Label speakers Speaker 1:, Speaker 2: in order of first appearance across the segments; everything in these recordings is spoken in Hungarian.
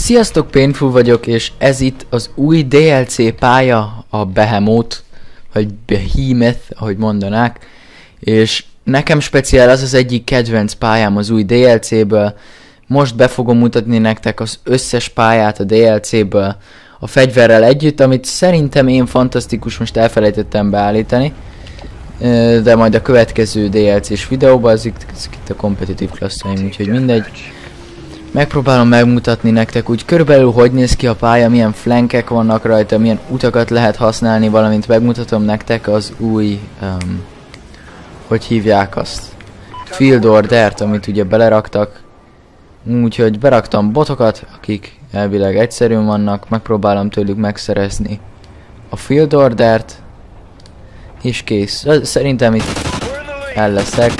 Speaker 1: Sziasztok, Painful vagyok, és ez itt az új DLC pálya, a Behemoth, vagy Behemoth, ahogy mondanák, és nekem speciál az egyik kedvenc pályám az új DLC-ből. Most be fogom mutatni nektek az összes pályát a DLC-ből, a fegyverrel együtt, amit szerintem én fantasztikus, most elfelejtettem beállítani, de majd a következő DLC-s videóban, ez itt a kompetitív klasszaim, úgyhogy mindegy. Megpróbálom megmutatni nektek úgy körülbelül, hogy néz ki a pálya, milyen flankek vannak rajta, milyen utakat lehet használni, valamint megmutatom nektek az új, hogy hívják azt, Field Ordert, amit ugye beleraktak. Úgyhogy beraktam botokat, akik elvileg egyszerűen vannak, megpróbálom tőlük megszerezni a Field Ordert, és kész. Szerintem itt el leszek.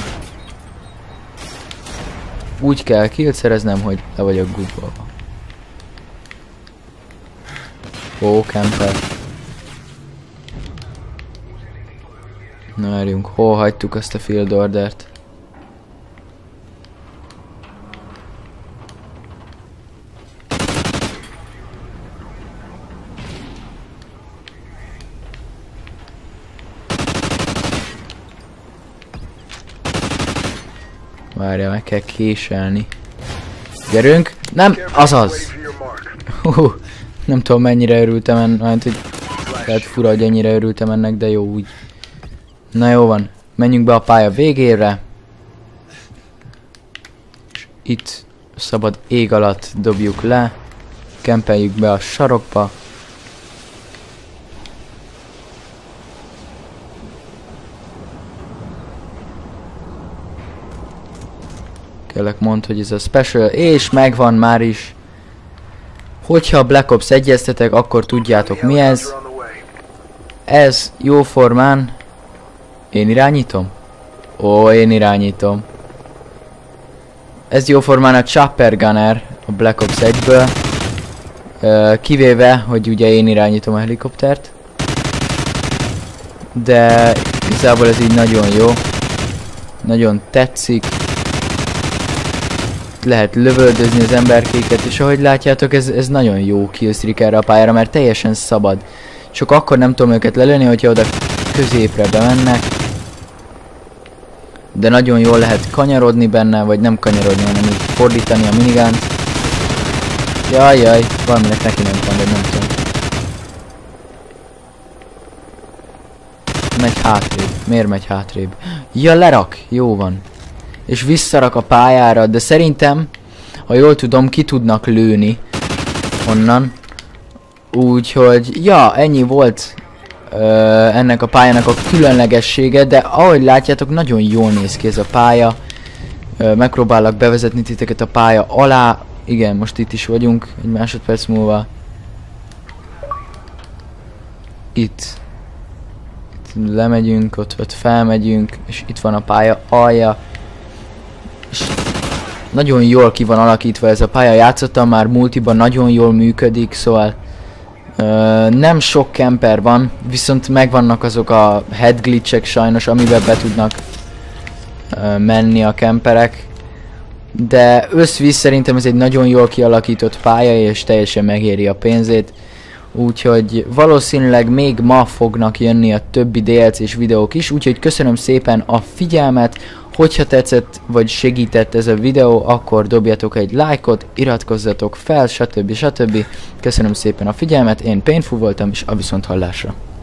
Speaker 1: Úgy kell killt szereznem, hogy le vagyok googolva. Ó, camper. Na, várjunk, hol hagytuk azt a Field Ordert? Várja, meg kell késelni. Gyerünk! Nem! Azaz! Nem tudom mennyire örültem ennek, hogy lehet fura, hogy ennyire örültem ennek, de jó úgy. Na jó van, menjünk be a pálya végére. És itt szabad ég alatt dobjuk le. Kempeljük be a sarokba. Kérlek, mondd, hogy ez a special, és megvan már is. Hogyha a Black Ops egyeztetek, akkor tudjátok mi ez. Ez jóformán... Én irányítom? Ó, én irányítom. Ez jóformán a Chopper Gunner a Black Ops 1-ből. Kivéve, hogy ugye én irányítom a helikoptert. De igazából ez így nagyon jó. Nagyon tetszik. Lehet lövöldözni az emberkéket, és ahogy látjátok, ez nagyon jó killstreak erre a pályára, mert teljesen szabad. Csak akkor nem tudom őket lelőni, hogyha oda középre bemennek. De nagyon jól lehet kanyarodni benne, vagy nem kanyarodni, hanem így fordítani a minigánt. Jaj, valaminek neki nem van, de nem tudom. Megy hátrébb. Miért megy hátrébb? Ja, lerak! Jó van. És visszarak a pályára, de szerintem, ha jól tudom, ki tudnak lőni onnan. Úgyhogy, ja, ennyi volt ennek a pályának a különlegessége, de ahogy látjátok, nagyon jól néz ki ez a pálya. Megpróbálok bevezetni titeket a pálya alá. Igen, most itt is vagyunk, egy másodperc múlva. Itt lemegyünk, ott felmegyünk, és itt van a pálya alja. És nagyon jól ki van alakítva ez a pálya, játszottam már multiban, nagyon jól működik, szóval nem sok camper van, viszont megvannak azok a head glitchek sajnos, amiben be tudnak menni a camperek. De összvisz szerintem ez egy nagyon jól kialakított pálya, és teljesen megéri a pénzét. Úgyhogy valószínűleg még ma fognak jönni a többi DLC-s videók is, úgyhogy köszönöm szépen a figyelmet. Hogyha tetszett vagy segített ez a videó, akkor dobjatok egy lájkot, iratkozzatok fel, stb. Köszönöm szépen a figyelmet, én Painful voltam, és a viszonthallásra.